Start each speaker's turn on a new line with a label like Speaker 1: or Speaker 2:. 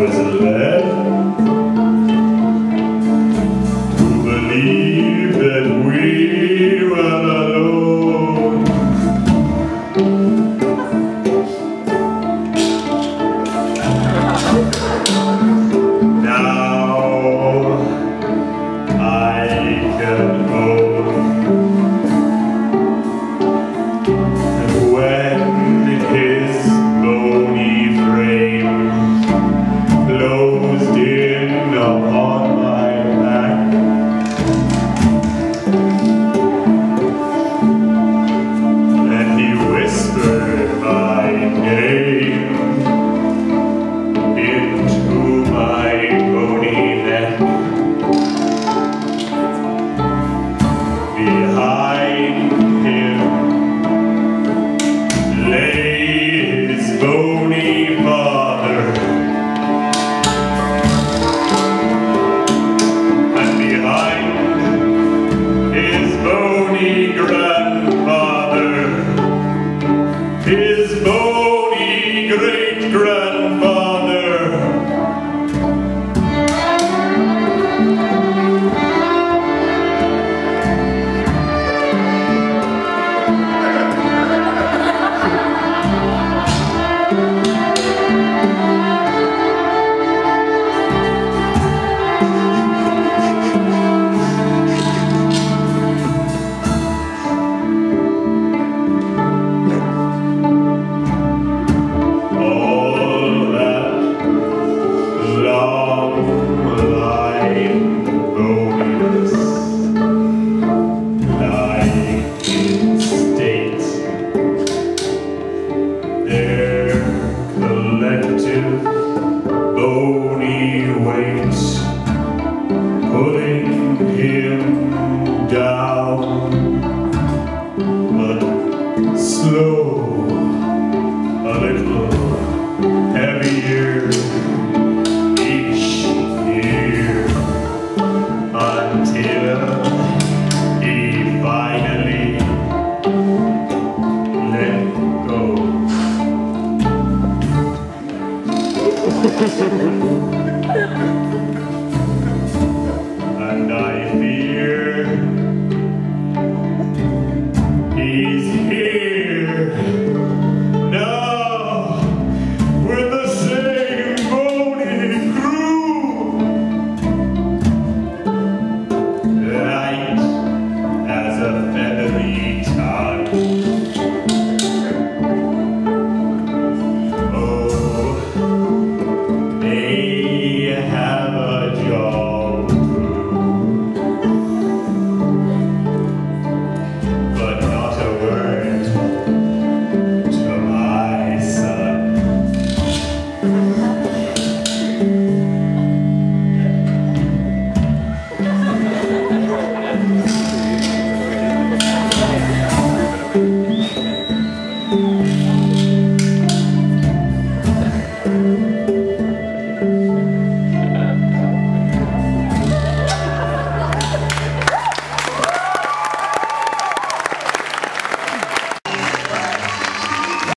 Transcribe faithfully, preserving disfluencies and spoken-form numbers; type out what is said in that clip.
Speaker 1: was led to believe that we were alone. Now I can own that when his bony frame closed in upon my back, and he whispered my name into my bony neck. Behind him lay his bony father, and behind his bony grandfather, his bony great-grandfather. Bony weights pulling him down, but slow, a little heavier each year, until he finally let go. And I fear he's here now with the same bony crew, light as a feathery tongue.
Speaker 2: Thank you.